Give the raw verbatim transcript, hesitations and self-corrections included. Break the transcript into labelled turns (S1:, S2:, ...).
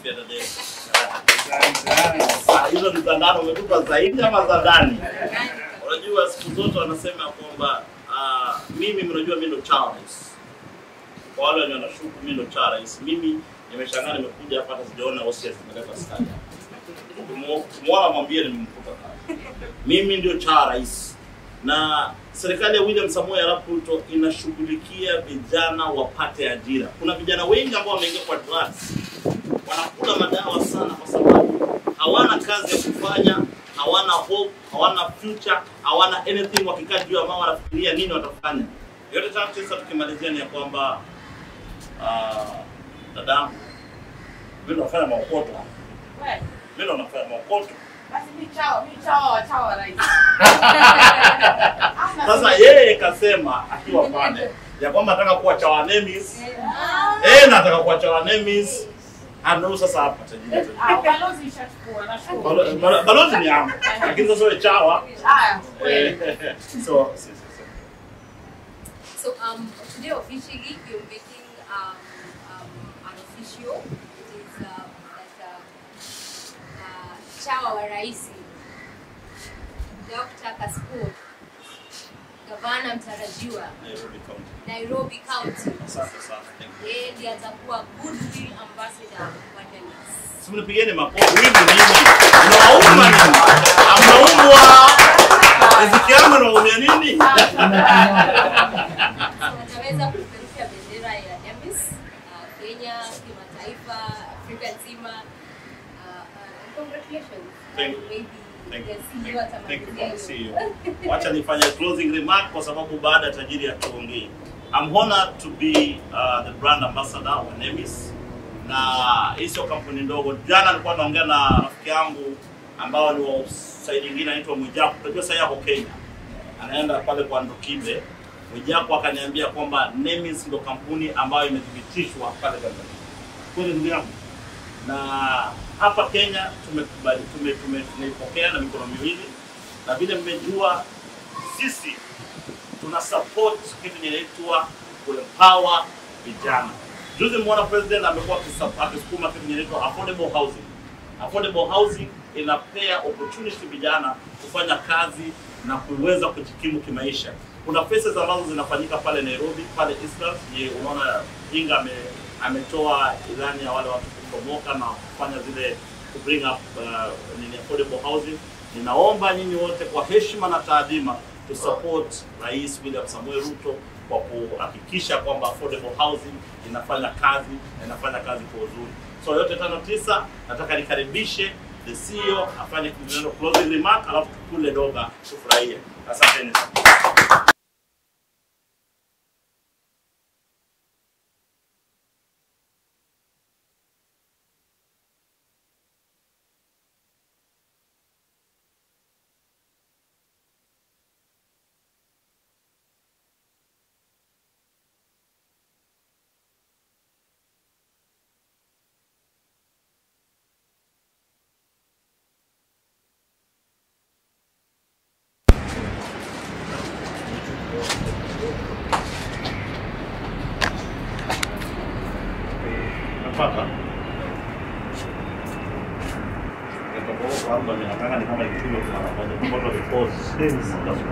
S1: makofi ya dada. Sasa hizo ni zandano umetupa zaidi ama za ndani? Unajua siku zote wanasema kwamba uh, mimi mnajua mimi ndo Charles. Kwa wale wanashuku mimi ndo Charles. Mimi nimeshangaa nimekuja hapa hata sijaona O C S nimeleta stadi. Muona mwambie nimemkuta kazi. Mimi ndio Charles. Na serikali ya William Samoei Arap Ruto inashughulikia vijana wapate ajira. Kuna vijana wengi ambao wameingia kwa drugs. Wanakula madawa sana kwa sababu hawana kazi ya kufanya, hawana hope, hawana future, hawana anything. Wakikaa juu ya mama wanafikiria nini watafanya. Yote sasa tukimalizia ni ya kwamba uh, dadangu mimi nafanya maokoto. Wewe mimi nafanya maokoto.
S2: Basi mimi chao, mimi chao, chao rais.
S1: Sasa yeye kasema akiwa pale ya kwamba nataka kuwa chawa nemis. Eh, nataka kuwa chawa nemis. Ano sasa hapa tajiri.
S2: Ah, balozi ishachukua na shukuru.
S1: Balozi ni yangu. Lakini sasa wewe chawa.
S2: Haya.
S1: So,
S3: so um today officially you're making um um an official. It is uh, that uh, uh chawa wa rais Doctor Cassypool, Gavana mtarajiwa
S1: Nairobi County.
S3: Nairobi County.
S1: Asante sana.
S3: Yeye ndiye atakuwa Goodwill ambassador wa Nemis.
S1: Sisi tupigeni makofi. Hivi nini? Unauma nini? Amnaumwa. Riziki yangu unaumia nini?
S3: Ataweza kupeperusha bendera ya Nemis, uh, Kenya, kimataifa, Afrika nzima. Uh, uh, congratulations.
S1: Thank you.
S3: Maybe
S1: Thank you.
S3: Thank,
S1: thank you for seeing you. Wacha nifanye closing remark kwa sababu baada ya tajiri atuongee. I'm honored to be uh, the brand ambassador wa Nemis. Na hizo kampuni ndogo. Jana nilikuwa naongea na rafiki yangu ambao ni wa side nyingine anaitwa Mwijaku. Unajua sasa yako Kenya. Anaenda pale kwa Ndokibe. Mwijaku akaniambia kwamba Nemis ndio kampuni ambayo imethibitishwa pale Tanzania. Kweli ndugu yangu. Na hapa Kenya tumekubali tumeipokea na mikono miwili, na vile mmejua sisi tuna support kitu kinaitwa kuempower vijana. Juzi mwana president amekuwa akisukuma kitu kinaitwa affordable housing. Affordable housing inapea opportunity vijana kufanya kazi na kuweza kujikimu kimaisha. Kuna faces ambazo zinafanyika pale Nairobi, pale Eastern. Ye unaona Inga ame ametoa ilani ya wale watu kumoka na kufanya zile to bring up uh, nini affordable housing. Ninaomba nyinyi wote kwa heshima na taadhima to support Rais William Samoei Ruto kwa kuhakikisha kwamba affordable housing inafanya kazi na inafanya kazi kwa uzuri. So yote tano tisa nataka nikaribishe the C E O afanye closing remark alafu tukule doga tufurahie. Asanteni sana. Napata. Ndio kwa sababu mimi nataka ni kama ikipigwa kwa mara moja kwa sababu